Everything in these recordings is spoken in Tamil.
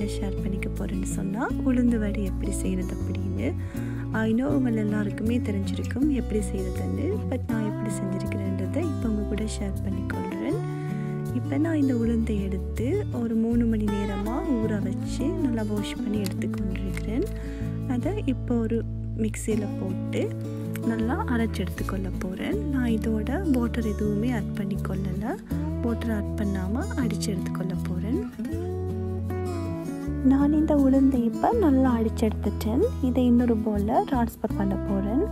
உங்களோட ஷேர் பண்ணிக்க போகிறேன்னு சொன்னால் உளுந்து வடை எப்படி செய்கிறது அப்படின்னு. ஐநோ உங்கள் எல்லாருக்குமே தெரிஞ்சிருக்கும் எப்படி செய்கிறதுன்னு. பட் நான் எப்படி செஞ்சுருக்கிறேன்றதை இப்போ உங்கள் கூட ஷேர் பண்ணிக்கொள்கிறேன். இப்போ நான் இந்த உளுந்தை எடுத்து ஒரு 3 மணி நேரமாக ஊற வச்சு நல்லா வாஷ் பண்ணி எடுத்துக்கொண்டிருக்கிறேன். அதை இப்போ ஒரு மிக்சியில் போட்டு நல்லா அரைச்சி எடுத்துக்கொள்ள போகிறேன். நான் இதோட வாட்டர் எதுவுமே ஆட் பண்ணி கொள்ளலை. வாட்டர் ஆட் பண்ணாமல் அடித்து எடுத்துக்கொள்ள போகிறேன். நான் இந்த உளுந்தை இப்போ நல்லா அடித்து எடுத்துட்டேன். இதை இன்னொரு பவுலில் ட்ரான்ஸ்ஃபர் பண்ண போகிறேன்.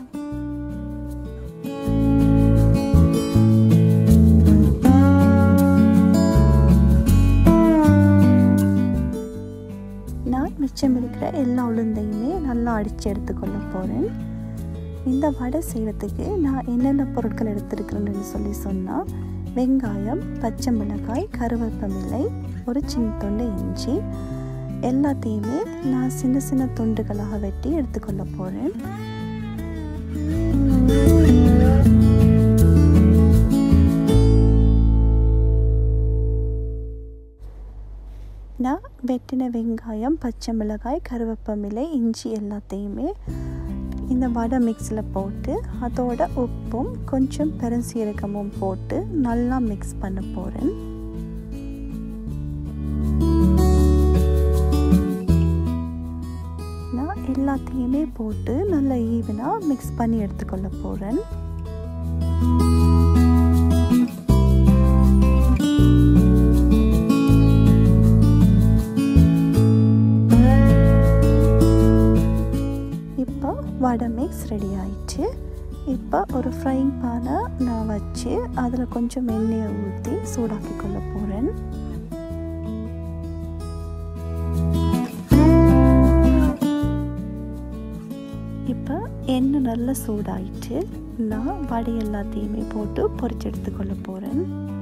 நான் மிச்சம் இருக்கிற எல்லா உளுந்தையுமே நல்லா அடித்து எடுத்துக்கொள்ள போகிறேன். இந்த வடை செய்கிறதுக்கு நான் என்னென்ன பொருட்கள் எடுத்துருக்கிறேன்னு சொன்னால் வெங்காயம், பச்சை மிளகாய், கருவேப்பிலை, ஒரு சின்ன துண்டு இஞ்சி எல்லாத்தையுமே நான் சின்ன சின்ன துண்டுகளாக வெட்டி எடுத்துக்கொள்ள போகிறேன். நான் வெட்டின வெங்காயம், பச்சை மிளகாய், கருவேப்பிலை, இஞ்சி எல்லாத்தையுமே இந்த வடை மிக்ஸில் போட்டு அதோட உப்பும் கொஞ்சம் பெருஞ்சீரகமும் போட்டு நல்லா மிக்ஸ் பண்ண போகிறேன். நான் எல்லாத்தையுமே போட்டு நல்லா ஈவனாக மிக்ஸ் பண்ணி எடுத்துக்கொள்ள போகிறேன். வடை மிக்ஸ் ரெடி ஆயிடுச்சு. இப்போ ஒரு ஃப்ரைங் பேனை நான் வச்சு அதில் கொஞ்சம் எண்ணெயை ஊற்றி சூடாக்கி கொள்ள போகிறேன். இப்போ எண்ணெய் நல்லா சூடாயிடுச்சு. நான் வடை எல்லாத்தையுமே போட்டு பொரிச்சு எடுத்துக்கொள்ள போகிறேன்.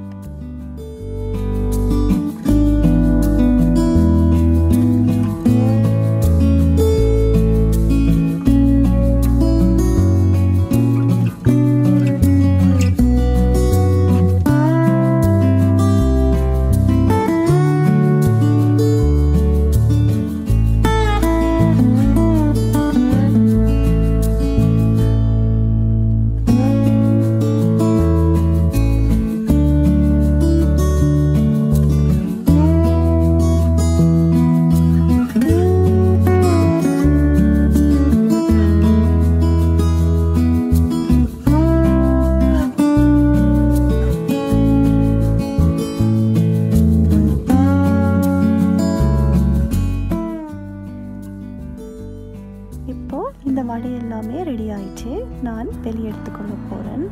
இந்த வடை எல்லாமே ரெடி ஆயிடுச்சு. நான் வெளியே எடுத்துக்கொள்ள போகிறேன்.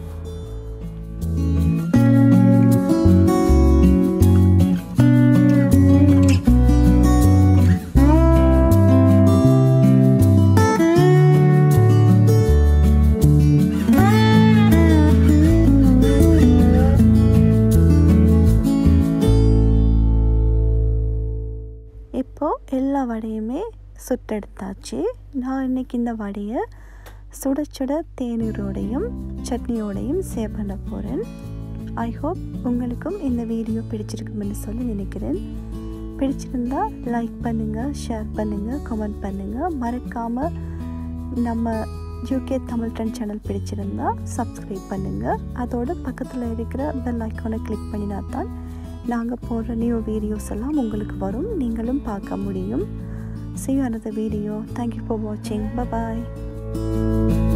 இப்போ எல்லா வடையுமே சுட்டெடுத்தாச்சு. நான் இன்றைக்கி இந்த வடையை சுட சுட தேநீரோடையும் சட்னியோடையும் சேவ் பண்ண போகிறேன். ஐ ஹோப் உங்களுக்கும் இந்த வீடியோ பிடிச்சிருக்குமென்னு சொல்லி நினைக்கிறேன். பிடிச்சிருந்தா லைக் பண்ணுங்கள், ஷேர் பண்ணுங்கள், கமெண்ட் பண்ணுங்கள். மறக்காமல் நம்ம யூகே தமிழ் ட்ரெண்ட் சேனல் பிடிச்சிருந்தா சப்ஸ்கிரைப் பண்ணுங்கள். அதோட பக்கத்தில் இருக்கிற பெல் ஐக்கானை கிளிக் பண்ணினா தான் நாங்கள் போடுற நியூ வீடியோஸ் எல்லாம் உங்களுக்கு வரும், நீங்களும் பார்க்க முடியும். See you another video. Thank you for watching. Bye bye.